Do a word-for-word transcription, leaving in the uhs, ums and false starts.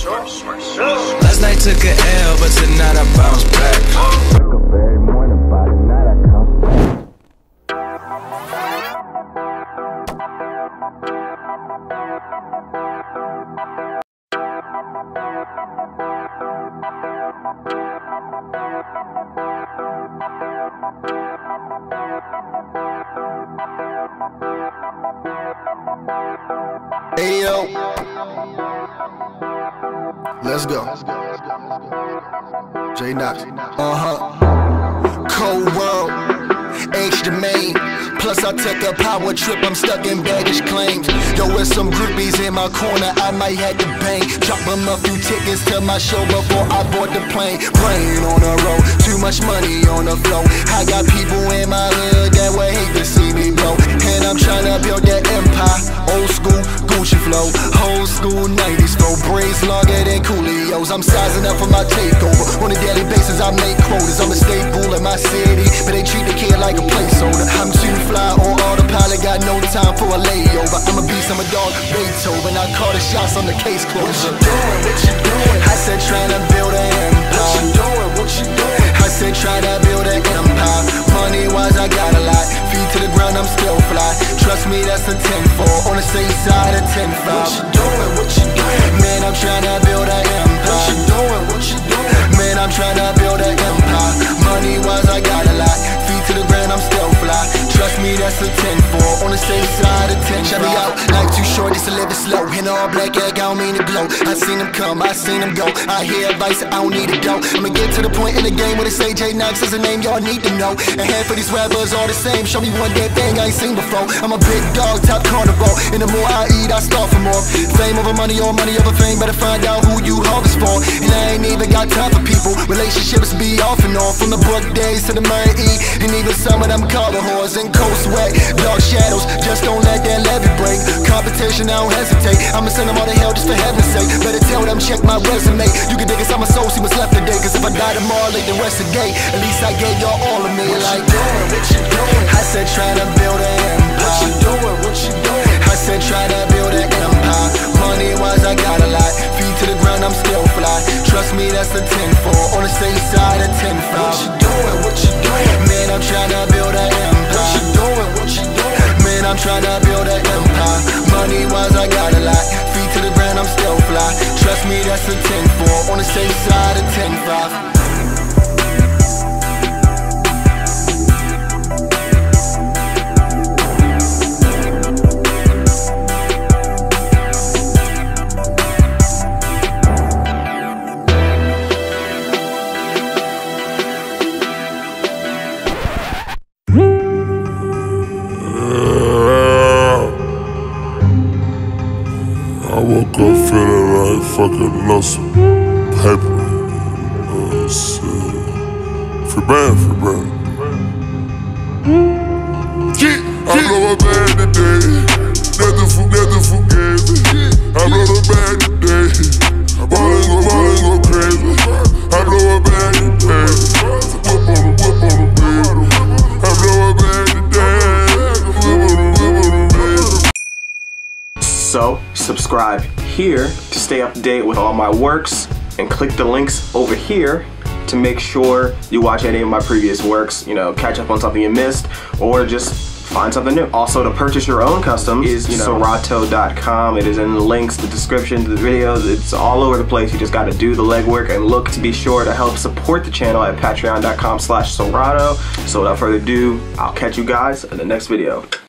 Last night took a L, but tonight I bounce back. Wake up every morning, by the night I come back. Hey yo, let's go. J Knox. Uh huh. Cold world, H the main. Plus I took a power trip, I'm stuck in baggage claims. Yo, with some groupies in my corner, I might have to bang. Drop them a few tickets to my show before I board the plane. Plane on the road, too much money on the flow. I got people in my hood that would hate to see me blow. And I'm tryna build that empire, old school Gucci flow, old school nineties flow. Braids longer than Coolios, I'm sizing up for my takeover. On a daily basis I make quotas, I'm a staple in my city, but they treat the kid like a placeholder. I'm too fly on autopilot, got no time for a layover. I'm a beast, I'm a dog, Beethoven. I call the shots on the case closure. What you doing, what you doing? I said tryna build an empire. What you doing, what you doing? I said tryna build an empire. Money wise I got a lot, feet to the ground I'm still fly. Trust me that's a ten four, on the safe side of ten five. What you doing, what you doing? Man I'm tryna build an empire. What you doing, what you doing? Man I'm tryna build an empire. Money wise I got a lot, feet to the ground I'm still fly. Trust me that's a ten four, on the safe side of ten five. Shut me out, life too short, just to live it slow. In all black egg, I don't mean to glow. I seen them come, I seen them go. I hear advice, I don't need to go. I'ma get to the point in the game where they say J Knox is a name y'all need to know. And half of these rappers all the same, show me one dead thing I ain't seen before. I'm a big dog, top carnivore, and the more I eat, I starve for more. Fame over money or money over fame, better find out who you harvest for. And I ain't even got time for people, relationships be off and on. From the Brook days to the Murray E, and even some of them collar whores and cold sweat, dark shadows, just don't let that levy break. Competition, I don't hesitate, I'ma send them all to hell just for heaven's sake. Better tell them check my resume, you can dig inside my soul, see what's left today. Cause if I die tomorrow, late the rest of the day, at least I gave y'all all of me. What like you doing, what you doing? I said tryna build an empire. What you doing, what you doing? I said tryna build an empire. Money wise I got a lot, feet to the ground I'm still fly. Trust me that's a ten four, on the safe side of ten five. What you doing, what you doing? Man I'm tryna build an empire. What you doing, what you doing? Man I'm tryna build an empire. Money wise I got a lot, feet to the ground I'm still fly. Trust me that's a ten four, on the safe side of ten five. I woke up feeling like fucking lost paper. Uh, shit. Free band, free band. I blow a bag today. Nothing for, nothing for games. I blow a bag today. Ballin' go, ballin' go crazy. I blow a bag today. Whip on the, whip on the baby. I blow a bag today. Whip on the, whip on the baby. So, subscribe here to stay up to date with all my works, and click the links over here to make sure you watch any of my previous works, you know, catch up on something you missed, or just find something new. Also, to purchase your own custom is, you know, Sierato dot com. It is in the links, the description to the videos. It's all over the place. You just got to do the legwork and look to be sure to help support the channel at patreon dot com slash Sierato. So without further ado, I'll catch you guys in the next video.